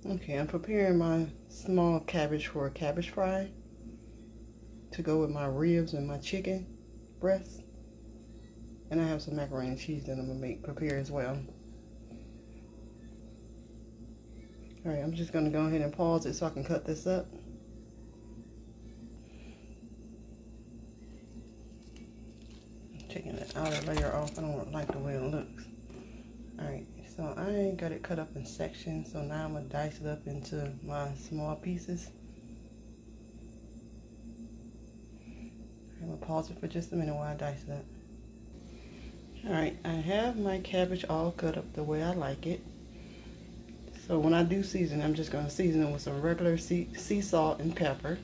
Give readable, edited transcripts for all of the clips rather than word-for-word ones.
Okay, I'm preparing my small cabbage for a cabbage fry to go with my ribs and my chicken breasts. And I have some macaroni and cheese that I'm gonna prepare as well. Alright, I'm just gonna go ahead and pause it so I can cut this up. Taking the outer layer off. I don't like the way it looks. Alright, so I got it cut up in sections, so now I'm gonna dice it up into my small pieces. I'm gonna pause it for just a minute while I dice it up. Alright, I have my cabbage all cut up the way I like it. So when I do season, I'm just gonna season it with some regular sea salt and pepper.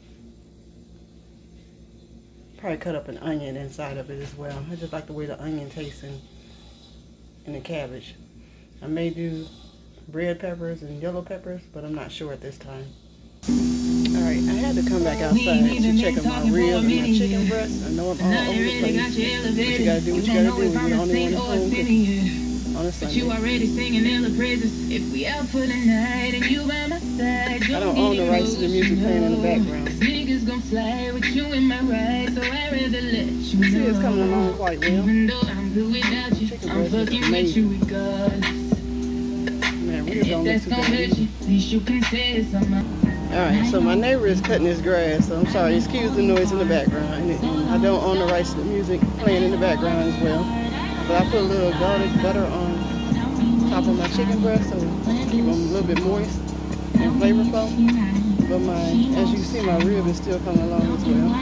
Probably cut up an onion inside of it as well. I just like the way the onion tastes in the cabbage. I may do red peppers and yellow peppers, but I'm not sure at this time. Alright, I had to come back outside to check on my ribs and my chicken breasts. I know I'm all over the place, but you gotta do what you gotta do when you're the only one at home on a Sunday. You already singing in the praises. If we out for the night and you by my side, I don't own the rights to the music playing in the background. Niggas gonna fly with you in my ride, so I'd rather let you know. See, it's coming along quite well. Even though I'm good without you, I'm fucking with you regardless. Man, ribs don't look too bad. At least you can say something. Alright, so my neighbor is cutting his grass, so I'm sorry, excuse the noise in the background. And I don't own the rights to the music playing in the background as well. But I put a little garlic butter on top of my chicken breast so keep them a little bit moist and flavorful. But as you see, my rib is still coming along as well.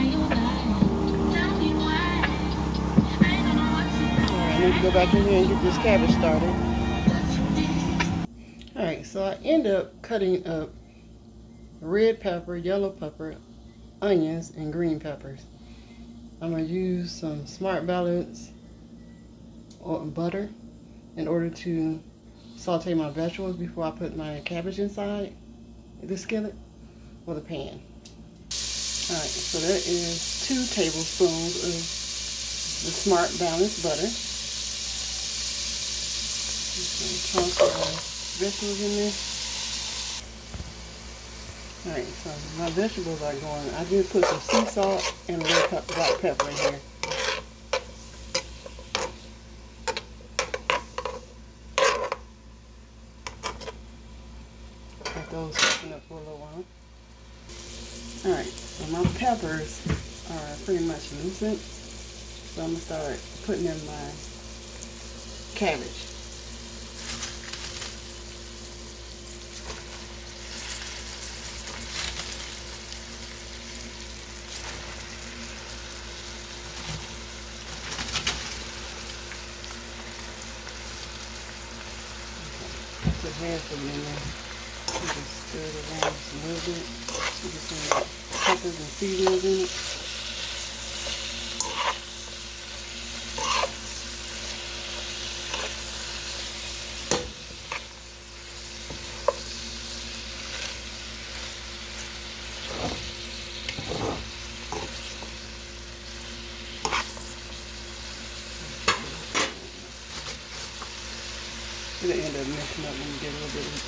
Alright, I need to go back in here and get this cabbage started. Alright, so I end up cutting up red pepper, yellow pepper, onions, and green peppers. I'm going to use some Smart Balance or butter in order to saute my vegetables before I put my cabbage inside the skillet or the pan. Alright, so that is 2 tablespoons of the Smart Balance butter. Just going to chunk the vegetables in there. Alright, so my vegetables are going. I just put some sea salt and black pepper in here. Let those soften up for a little while. Alright, so my peppers are pretty much loosened. So I'm going to start putting in my cabbage. Put half of them in there. You just stir it around just a little bit. You can see the peppers and seasonings in it. It'll end up mixing up when you get a little bit of,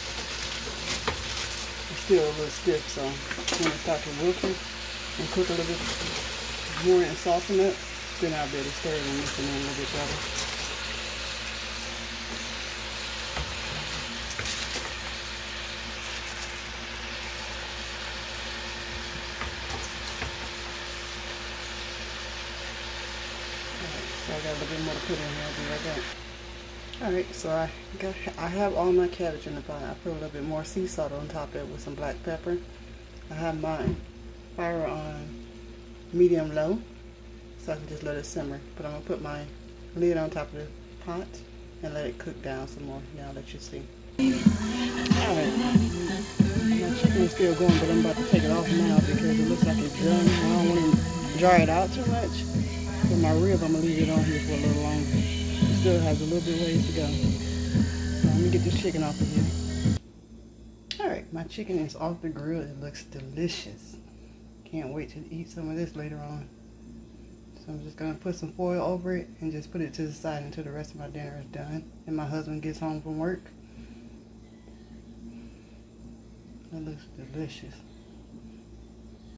it's still a little stiff, so when it starts to wilting and cook a little bit more and soften up, then I'll be able to stir it and mix it in a little bit better. Alright, so I got a little bit more to put in here. I'll be right back. Alright, so I have all my cabbage in the pot. I put a little bit more sea salt on top of it with some black pepper. I have my fire on medium low, so I can just let it simmer. But I'm going to put my lid on top of the pot and let it cook down some more. Now I'll let you see. Alright, my chicken is still going, but I'm about to take it off now because it looks like it's done. I don't want to dry it out too much. For my rib, I'm going to leave it on here for a little longer. Still has a little bit ways to go. So let me get this chicken off of here. Alright, my chicken is off the grill. It looks delicious. Can't wait to eat some of this later on. So I'm just going to put some foil over it and just put it to the side until the rest of my dinner is done and my husband gets home from work. That looks delicious.